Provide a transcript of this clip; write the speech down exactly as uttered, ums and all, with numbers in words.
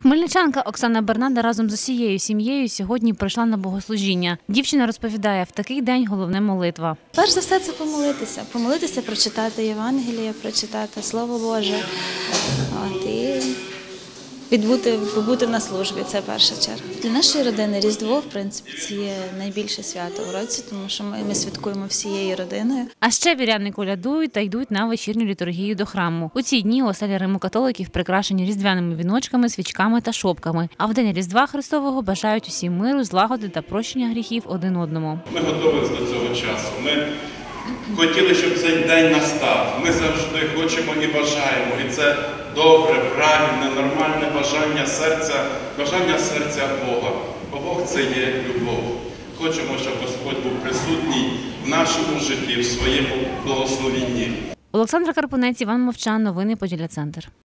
Хмельничанка Оксана Бернада разом з усією сім'єю сьогодні прийшла на богослужіння. Дівчина розповідає, в такий день головне молитва. Перш за все це помолитися. Помолитися, прочитати Євангеліє, прочитати Слово Боже. От, і відбути, побути на службі – це перша черга. Для нашої родини Різдво, в принципі, це є найбільше свято у році, тому що ми, ми святкуємо всією родиною. А ще віряни колядують та йдуть на вечірню літургію до храму. У ці дні оселі римокатоликів прикрашені різдвяними віночками, свічками та шопками. А в день Різдва Христового бажають усім миру, злагоди та прощення гріхів один одному. Ми готові до цього часу. Ми хотіли, щоб цей день настав. Ми завжди хочемо і бажаємо. І це добре, правильне, нормальне бажання серця, бажання серця Бога. Бо Бог – це є любов. Хочемо, щоб Господь був присутній в нашому житті, в своєму благословенні. Олександра Карпунець, Іван Мовчан. Новини Поділля Центр.